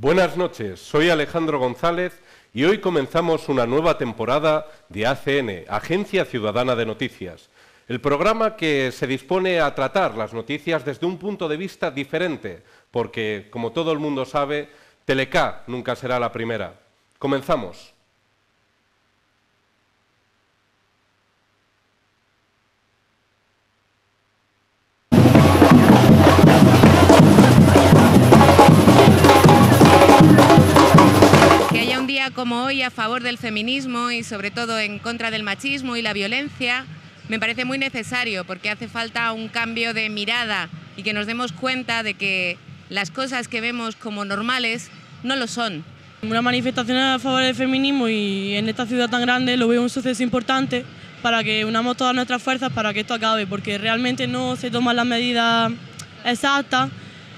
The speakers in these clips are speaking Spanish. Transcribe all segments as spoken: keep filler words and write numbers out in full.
Buenas noches, soy Alejandro González y hoy comenzamos una nueva temporada de A C N, Agencia Ciudadana de Noticias, el programa que se dispone a tratar las noticias desde un punto de vista diferente, porque, como todo el mundo sabe, Telecá nunca será la primera. Comenzamos. Que haya un día como hoy a favor del feminismo y sobre todo en contra del machismo y la violencia me parece muy necesario, porque hace falta un cambio de mirada y que nos demos cuenta de que las cosas que vemos como normales no lo son. Una manifestación a favor del feminismo y en esta ciudad tan grande lo veo un suceso importante para que unamos todas nuestras fuerzas para que esto acabe, porque realmente no se toman las medidas exactas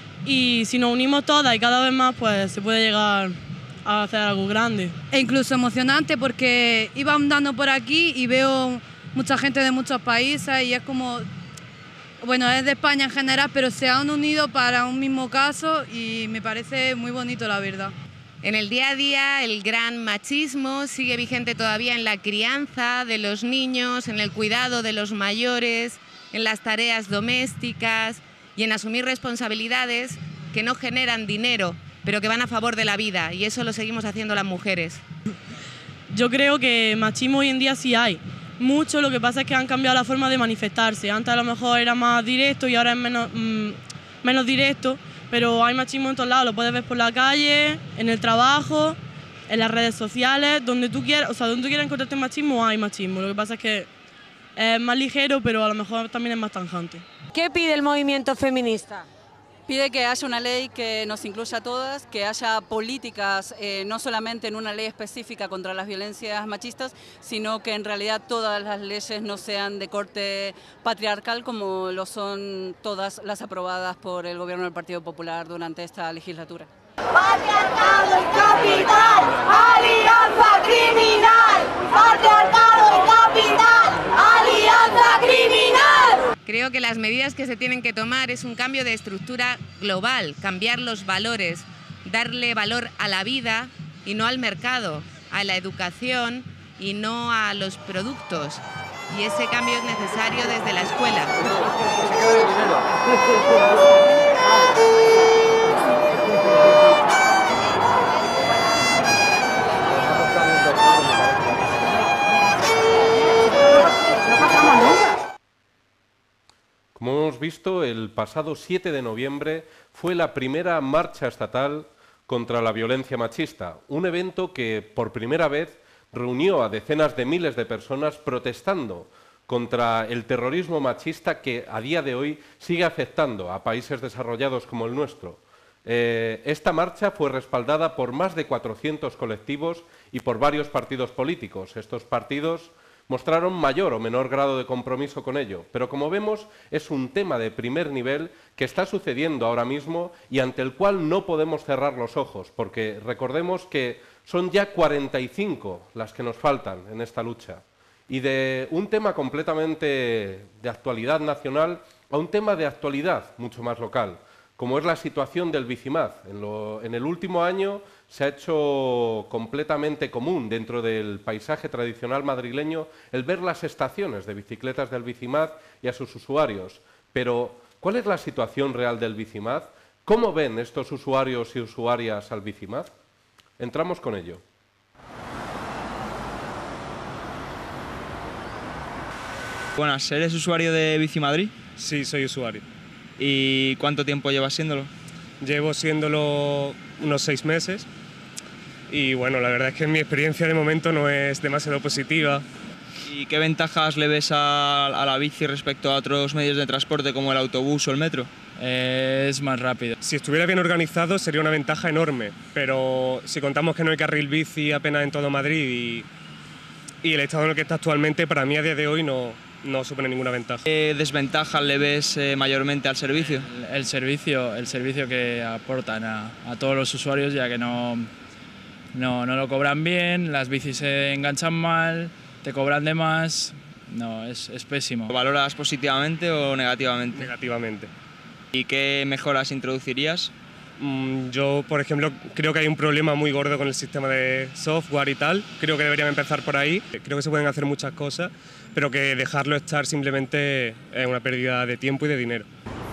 y si nos unimos todas y cada vez más, pues se puede llegar a hacer algo grande. E incluso emocionante, porque iba andando por aquí y veo mucha gente de muchos países y es como, bueno, es de España en general, pero se han unido para un mismo caso y me parece muy bonito, la verdad. En el día a día el gran machismo sigue vigente todavía en la crianza de los niños, en el cuidado de los mayores, en las tareas domésticas y en asumir responsabilidades que no generan dinero, pero que van a favor de la vida, y eso lo seguimos haciendo las mujeres. Yo creo que machismo hoy en día sí hay mucho, lo que pasa es que han cambiado la forma de manifestarse. Antes a lo mejor era más directo y ahora es menos, mmm, menos directo, pero hay machismo en todos lados, lo puedes ver por la calle, en el trabajo, en las redes sociales, donde tú quieras, o sea, donde tú quieras encontrarte machismo, hay machismo. Lo que pasa es que es más ligero, pero a lo mejor también es más tangente. ¿Qué pide el movimiento feminista? Pide que haya una ley que nos incluya a todas, que haya políticas, eh, no solamente en una ley específica contra las violencias machistas, sino que en realidad todas las leyes no sean de corte patriarcal como lo son todas las aprobadas por el gobierno del Partido Popular durante esta legislatura. Patriarcado y capital, alianza criminal. Patriarcado y capital, alianza criminal. Creo que las medidas que se tienen que tomar es un cambio de estructura global, cambiar los valores, darle valor a la vida y no al mercado, a la educación y no a los productos. Y ese cambio es necesario desde la escuela. Como hemos visto, el pasado siete de noviembre fue la primera marcha estatal contra la violencia machista, un evento que por primera vez reunió a decenas de miles de personas protestando contra el terrorismo machista que a día de hoy sigue afectando a países desarrollados como el nuestro. Eh, esta marcha fue respaldada por más de cuatrocientos colectivos y por varios partidos políticos. Estos partidos mostraron mayor o menor grado de compromiso con ello, pero como vemos es un tema de primer nivel que está sucediendo ahora mismo y ante el cual no podemos cerrar los ojos, porque recordemos que son ya cuarenta y cinco las que nos faltan en esta lucha. Y de un tema completamente de actualidad nacional a un tema de actualidad mucho más local, como es la situación del Bicimad. En, lo, en el último año se ha hecho completamente común dentro del paisaje tradicional madrileño el ver las estaciones de bicicletas del Bicimad y a sus usuarios. Pero, ¿cuál es la situación real del Bicimad? ¿Cómo ven estos usuarios y usuarias al Bicimad? Entramos con ello. Buenas, ¿eres usuario de Bicimadrid? Sí, soy usuario. ¿Y cuánto tiempo llevas siéndolo? Llevo siéndolo unos seis meses y bueno, la verdad es que mi experiencia de momento no es demasiado positiva. ¿Y qué ventajas le ves a, a la bici respecto a otros medios de transporte como el autobús o el metro? Eh, es más rápido. Si estuviera bien organizado sería una ventaja enorme, pero si contamos que no hay carril bici apenas en todo Madrid y, y el estado en el que está actualmente, para mí a día de hoy no, no supone ninguna ventaja. ¿Qué desventajas le ves eh, mayormente al servicio? El, el servicio? El servicio que aportan a, a todos los usuarios, ya que no, no, no lo cobran bien, las bicis se enganchan mal, te cobran de más, no, es, es pésimo. ¿Lo valoras positivamente o negativamente? Negativamente. ¿Y qué mejoras introducirías? Mm, Yo, por ejemplo, creo que hay un problema muy gordo con el sistema de software y tal. Creo que deberían empezar por ahí. Creo que se pueden hacer muchas cosas, pero que dejarlo estar simplemente es una pérdida de tiempo y de dinero.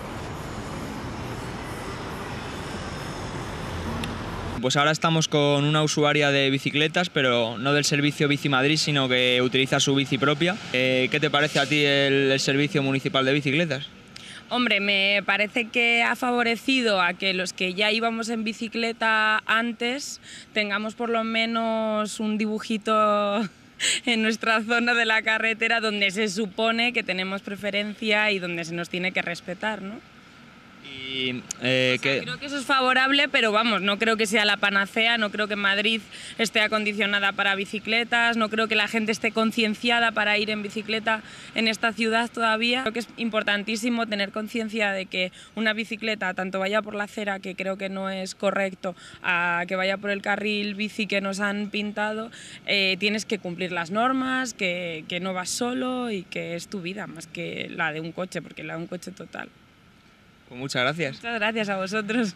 Pues ahora estamos con una usuaria de bicicletas, pero no del servicio Bici Madrid, sino que utiliza su bici propia. Eh, ¿Qué te parece a ti el, el servicio municipal de bicicletas? Hombre, me parece que ha favorecido a que los que ya íbamos en bicicleta antes tengamos por lo menos un dibujito en nuestra zona de la carretera donde se supone que tenemos preferencia y donde se nos tiene que respetar, ¿no? Y, eh, o sea, que... Creo que eso es favorable, pero vamos, no creo que sea la panacea, no creo que Madrid esté acondicionada para bicicletas, no creo que la gente esté concienciada para ir en bicicleta en esta ciudad todavía. Creo que es importantísimo tener conciencia de que una bicicleta, tanto vaya por la acera, que creo que no es correcto, a que vaya por el carril bici que nos han pintado, eh, tienes que cumplir las normas, que, que no vas solo y que es tu vida más que la de un coche, porque la de un coche total. Pues muchas gracias. Muchas gracias a vosotros.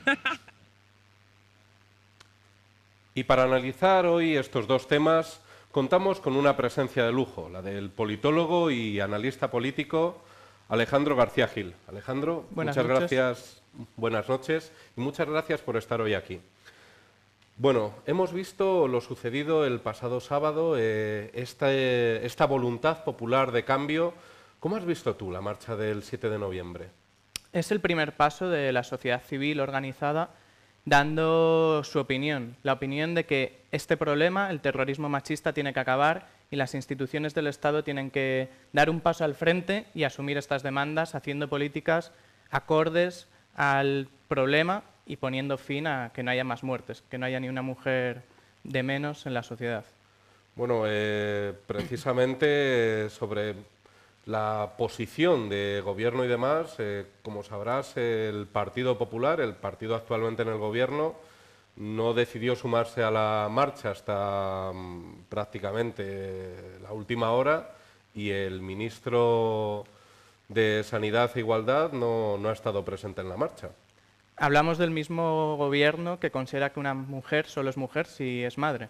Y para analizar hoy estos dos temas, contamos con una presencia de lujo, la del politólogo y analista político Alejandro García Gil. Alejandro, buenas muchas noches. gracias, buenas noches y muchas gracias por estar hoy aquí. Bueno, hemos visto lo sucedido el pasado sábado, eh, esta, eh, esta voluntad popular de cambio. ¿Cómo has visto tú la marcha del siete de noviembre? Es el primer paso de la sociedad civil organizada dando su opinión, la opinión de que este problema, el terrorismo machista, tiene que acabar y las instituciones del Estado tienen que dar un paso al frente y asumir estas demandas haciendo políticas acordes al problema y poniendo fin a que no haya más muertes, que no haya ni una mujer de menos en la sociedad. Bueno, eh, precisamente sobre la posición de gobierno y demás, eh, como sabrás, el Partido Popular, el partido actualmente en el gobierno, no decidió sumarse a la marcha hasta mm, prácticamente la última hora y el ministro de Sanidad e Igualdad no, no ha estado presente en la marcha. Hablamos del mismo gobierno que considera que una mujer solo es mujer si es madre.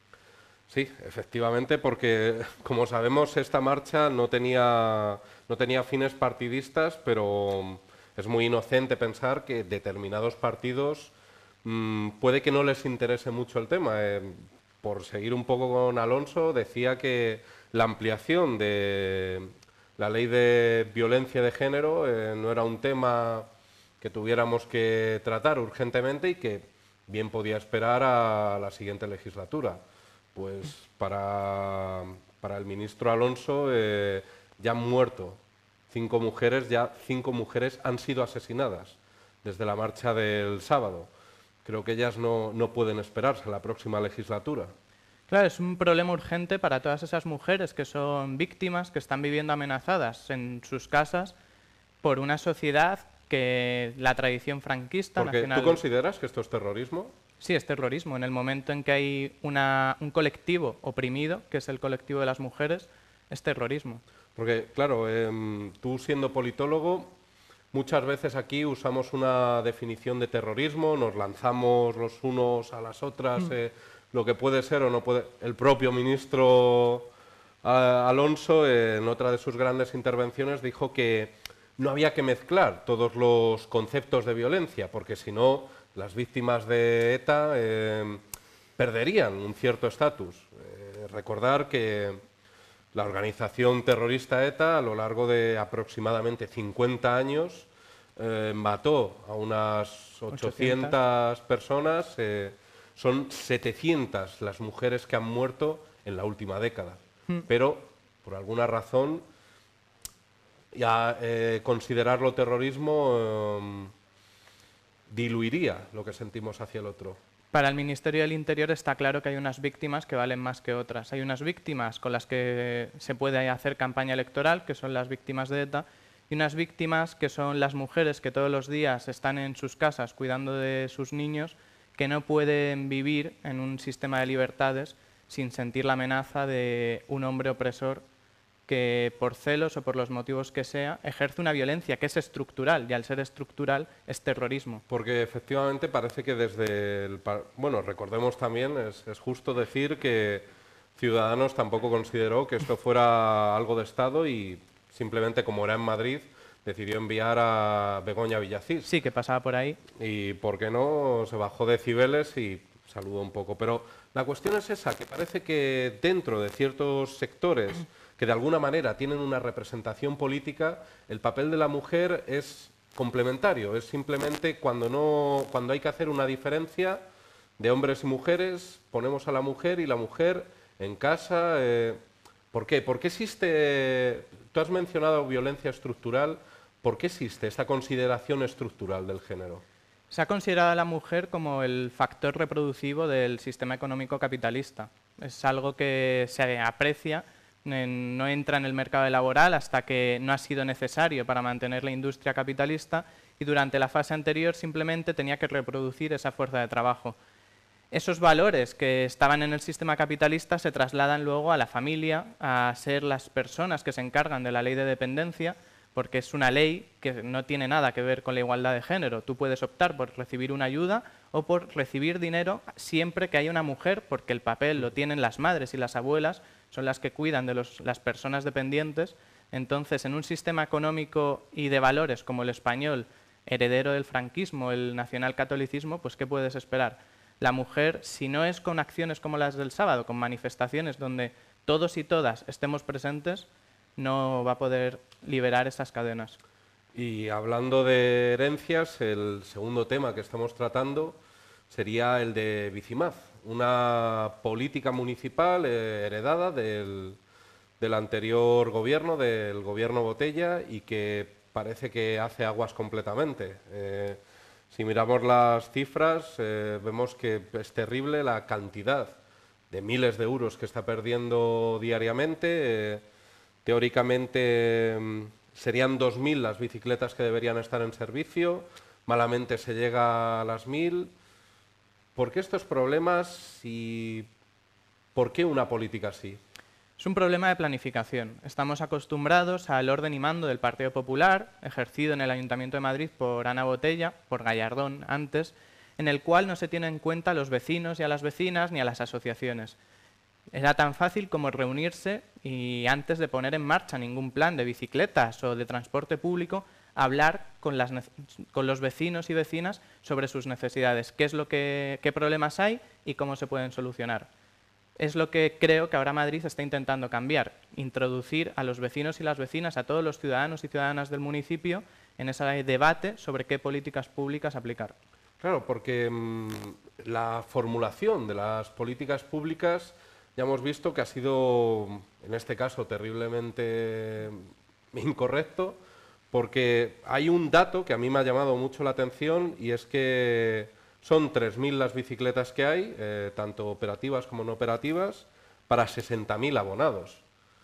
Sí, efectivamente, porque como sabemos esta marcha no tenía, no tenía fines partidistas, pero es muy inocente pensar que determinados partidos mmm, puede que no les interese mucho el tema. Eh, por seguir un poco con Alonso, decía que la ampliación de la ley de violencia de género eh, no era un tema que tuviéramos que tratar urgentemente y que bien podía esperar a la siguiente legislatura. Pues para, para el ministro Alonso eh, ya han muerto cinco mujeres, ya cinco mujeres han sido asesinadas desde la marcha del sábado. Creo que ellas no, no pueden esperarse a la próxima legislatura. Claro, es un problema urgente para todas esas mujeres que son víctimas, que están viviendo amenazadas en sus casas por una sociedad que la tradición franquista... Porque nacional... ¿tú consideras que esto es terrorismo? Sí, es terrorismo. En el momento en que hay una, un colectivo oprimido, que es el colectivo de las mujeres, es terrorismo. Porque, claro, eh, tú siendo politólogo, muchas veces aquí usamos una definición de terrorismo, nos lanzamos los unos a las otras, mm. eh, lo que puede ser o no puede... El propio ministro eh, Alonso, eh, en otra de sus grandes intervenciones, dijo que no había que mezclar todos los conceptos de violencia, porque si no... las víctimas de ETA eh, perderían un cierto estatus. Eh, recordar que la organización terrorista ETA, a lo largo de aproximadamente cincuenta años, eh, mató a unas ochocientas personas, eh, son setecientas las mujeres que han muerto en la última década. Mm. Pero, por alguna razón, ya eh, considerarlo terrorismo... Eh, diluiría lo que sentimos hacia el otro. Para el Ministerio del Interior está claro que hay unas víctimas que valen más que otras. Hay unas víctimas con las que se puede hacer campaña electoral, que son las víctimas de ETA, y unas víctimas que son las mujeres que todos los días están en sus casas cuidando de sus niños, que no pueden vivir en un sistema de libertades sin sentir la amenaza de un hombre opresor que por celos o por los motivos que sea, ejerce una violencia que es estructural, y al ser estructural es terrorismo. Porque efectivamente parece que desde el... Bueno, recordemos también, es, es justo decir que Ciudadanos tampoco consideró que esto fuera algo de Estado y simplemente, como era en Madrid, decidió enviar a Begoña Villacís. Sí, que pasaba por ahí. Y, ¿por qué no?, se bajó de decibeles y saludó un poco. Pero la cuestión es esa, que parece que dentro de ciertos sectores que de alguna manera tienen una representación política, el papel de la mujer es complementario, es simplemente cuando, no, cuando hay que hacer una diferencia de hombres y mujeres, ponemos a la mujer y la mujer en casa. Eh, ¿Por qué? ¿Por qué existe, tú has mencionado violencia estructural, ¿por qué existe esta consideración estructural del género? Se ha considerado a la mujer como el factor reproductivo del sistema económico capitalista. Es algo que se aprecia, no entra en el mercado laboral hasta que no ha sido necesario para mantener la industria capitalista y durante la fase anterior simplemente tenía que reproducir esa fuerza de trabajo. Esos valores que estaban en el sistema capitalista se trasladan luego a la familia, a ser las personas que se encargan de la ley de dependencia, porque es una ley que no tiene nada que ver con la igualdad de género. Tú puedes optar por recibir una ayuda o por recibir dinero siempre que haya una mujer, porque el papel lo tienen las madres y las abuelas, son las que cuidan de los, las personas dependientes. Entonces, en un sistema económico y de valores como el español, heredero del franquismo, el nacionalcatolicismo, pues ¿qué puedes esperar? La mujer, si no es con acciones como las del sábado, con manifestaciones donde todos y todas estemos presentes, no va a poder liberar esas cadenas. Y hablando de herencias, el segundo tema que estamos tratando sería el de Vicimaz, una política municipal eh, heredada del, del anterior gobierno, del gobierno Botella, y que parece que hace aguas completamente. Eh, si miramos las cifras, eh, vemos que es terrible la cantidad de miles de euros que está perdiendo diariamente. Eh, teóricamente mm, serían dos mil las bicicletas que deberían estar en servicio, malamente se llega a las mil. ¿Por qué estos problemas y por qué una política así? Es un problema de planificación. Estamos acostumbrados al orden y mando del Partido Popular, ejercido en el Ayuntamiento de Madrid por Ana Botella, por Gallardón antes, en el cual no se tienen en cuenta a los vecinos y a las vecinas ni a las asociaciones. Era tan fácil como reunirse y antes de poner en marcha ningún plan de bicicletas o de transporte público, hablar con, las, con los vecinos y vecinas sobre sus necesidades, qué es lo que, qué problemas hay y cómo se pueden solucionar. Es lo que creo que ahora Madrid está intentando cambiar, introducir a los vecinos y las vecinas, a todos los ciudadanos y ciudadanas del municipio, en ese debate sobre qué políticas públicas aplicar. Claro, porque mmm, la formulación de las políticas públicas ya hemos visto que ha sido, en este caso, terriblemente incorrecto, porque hay un dato que a mí me ha llamado mucho la atención y es que son tres mil las bicicletas que hay, eh, tanto operativas como no operativas, para sesenta mil abonados.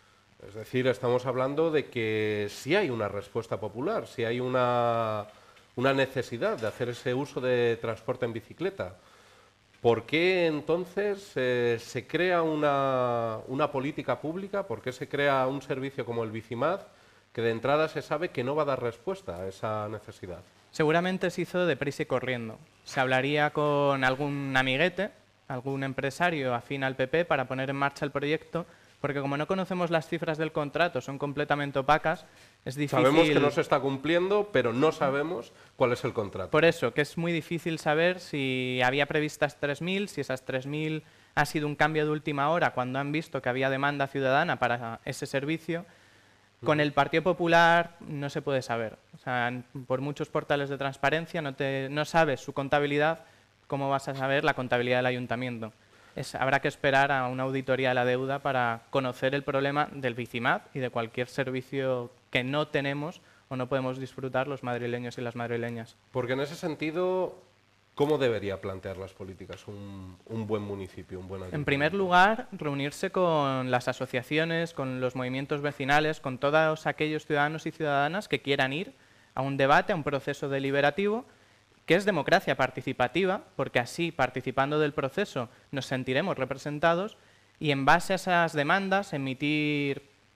Es decir, estamos hablando de que sí hay una respuesta popular, sí hay una, una necesidad de hacer ese uso de transporte en bicicleta. ¿Por qué entonces eh, se crea una, una política pública? ¿Por qué se crea un servicio como el Vicimaz, que de entrada se sabe que no va a dar respuesta a esa necesidad? Seguramente se hizo deprisa y corriendo. Se hablaría con algún amiguete, algún empresario afín al P P para poner en marcha el proyecto, porque como no conocemos las cifras del contrato, son completamente opacas, es difícil... Sabemos que no se está cumpliendo, pero no sabemos cuál es el contrato. Por eso, que es muy difícil saber si había previstas tres mil, si esas tres mil ha sido un cambio de última hora cuando han visto que había demanda ciudadana para ese servicio. Con el Partido Popular no se puede saber. O sea, por muchos portales de transparencia no, te, no sabes su contabilidad, ¿cómo vas a saber la contabilidad del ayuntamiento? Es, habrá que esperar a una auditoría de la deuda para conocer el problema del Vicimaz y de cualquier servicio que no tenemos o no podemos disfrutar los madrileños y las madrileñas. Porque en ese sentido, ¿cómo debería plantear las políticas un, un buen municipio, un buen ayuntamiento? En primer lugar, reunirse con las asociaciones, con los movimientos vecinales, con todos aquellos ciudadanos y ciudadanas que quieran ir a un debate, a un proceso deliberativo, que es democracia participativa, porque así, participando del proceso, nos sentiremos representados y en base a esas demandas emitir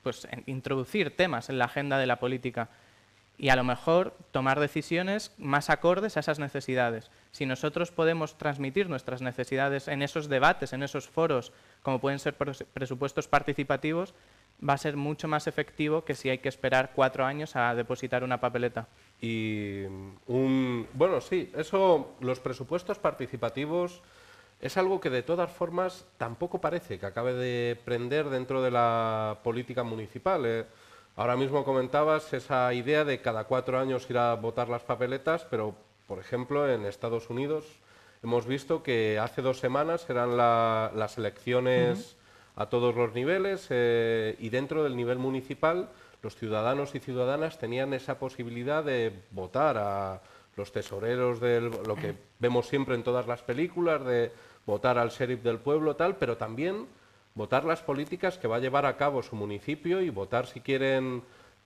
pues, introducir temas en la agenda de la política y a lo mejor tomar decisiones más acordes a esas necesidades. Si nosotros podemos transmitir nuestras necesidades en esos debates, en esos foros, como pueden ser presupuestos participativos, va a ser mucho más efectivo que si hay que esperar cuatro años a depositar una papeleta. Y un, bueno, sí, eso, los presupuestos participativos es algo que de todas formas tampoco parece que acabe de prender dentro de la política municipal. Eh, ahora mismo comentabas esa idea de cada cuatro años ir a votar las papeletas, pero por ejemplo en Estados Unidos hemos visto que hace dos semanas eran la, las elecciones uh-huh. a todos los niveles eh, y dentro del nivel municipal los ciudadanos y ciudadanas tenían esa posibilidad de votar a los tesoreros, de lo que vemos siempre en todas las películas, de votar al sheriff del pueblo, tal, pero también votar las políticas que va a llevar a cabo su municipio y votar si quieren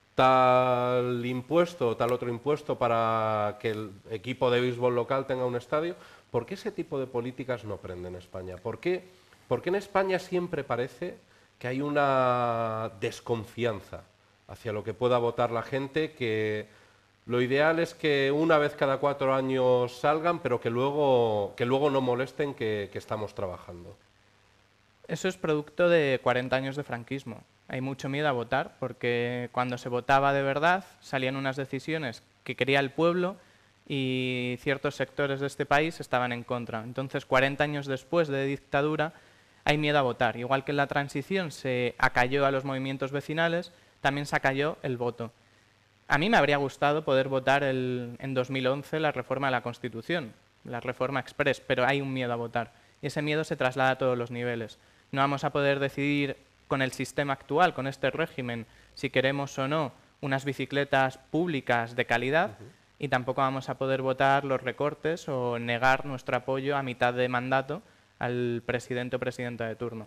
tal impuesto o tal otro impuesto para que el equipo de béisbol local tenga un estadio. ¿Por qué ese tipo de políticas no prende en España? ¿Por qué, por qué en España siempre parece que hay una desconfianza hacia lo que pueda votar la gente, que lo ideal es que una vez cada cuatro años salgan, pero que luego, que luego no molesten que, que estamos trabajando? Eso es producto de cuarenta años de franquismo. Hay mucho miedo a votar porque cuando se votaba de verdad salían unas decisiones que quería el pueblo y ciertos sectores de este país estaban en contra. Entonces, cuarenta años después de dictadura, hay miedo a votar. Igual que en la transición se acalló a los movimientos vecinales, también se acalló el voto. A mí me habría gustado poder votar el, en dos mil once la reforma de la Constitución, la reforma express, pero hay un miedo a votar. Y ese miedo se traslada a todos los niveles. No vamos a poder decidir con el sistema actual, con este régimen, si queremos o no unas bicicletas públicas de calidad, uh-huh. y tampoco vamos a poder votar los recortes o negar nuestro apoyo a mitad de mandato al presidente o presidenta de turno.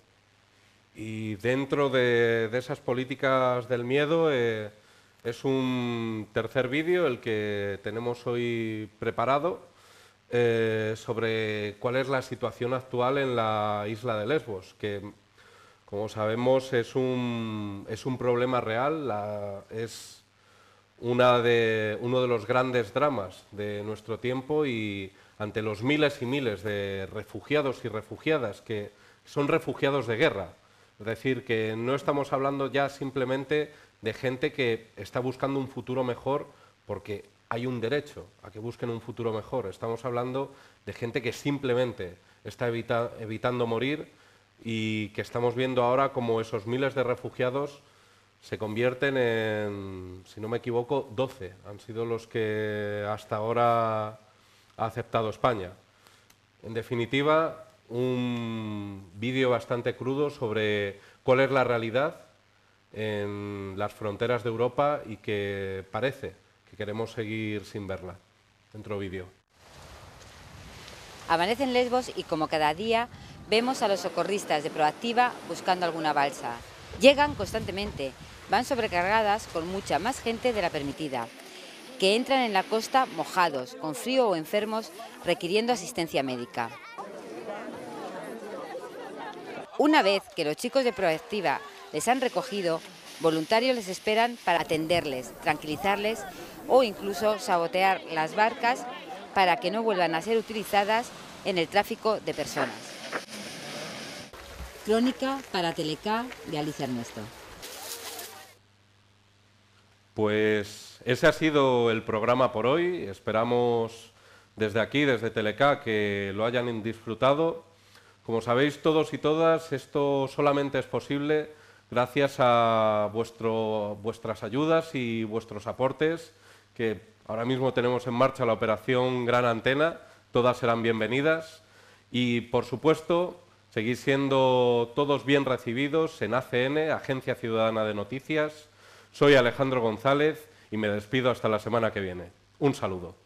Y dentro de, de esas políticas del miedo, eh, es un tercer vídeo el que tenemos hoy preparado eh, sobre cuál es la situación actual en la isla de Lesbos, que como sabemos es un, es un problema real, la, es una de, uno de los grandes dramas de nuestro tiempo, y ante los miles y miles de refugiados y refugiadas que son refugiados de guerra. Es decir, que no estamos hablando ya simplemente de gente que está buscando un futuro mejor porque hay un derecho a que busquen un futuro mejor. Estamos hablando de gente que simplemente está evita, evitando morir, y que estamos viendo ahora como esos miles de refugiados se convierten en, si no me equivoco, doce. Han sido los que hasta ahora ha aceptado España. En definitiva, un vídeo bastante crudo sobre cuál es la realidad en las fronteras de Europa y que parece que queremos seguir sin verla. Dentro vídeo. Amanece en Lesbos y como cada día vemos a los socorristas de Proactiva buscando alguna balsa. Llegan constantemente, van sobrecargadas con mucha más gente de la permitida, que entran en la costa mojados, con frío o enfermos, requiriendo asistencia médica. Una vez que los chicos de Proactiva les han recogido, voluntarios les esperan para atenderles, tranquilizarles o incluso sabotear las barcas para que no vuelvan a ser utilizadas en el tráfico de personas. Crónica para Teleca de Alicia Ernesto. Pues ese ha sido el programa por hoy. Esperamos desde aquí, desde Teleca, que lo hayan disfrutado. Como sabéis todos y todas, esto solamente es posible gracias a vuestro, vuestras ayudas y vuestros aportes, que ahora mismo tenemos en marcha la operación Gran Antena. Todas serán bienvenidas y, por supuesto, seguid siendo todos bien recibidos en A C N, Agencia Ciudadana de Noticias. Soy Alejandro González y me despido hasta la semana que viene. Un saludo.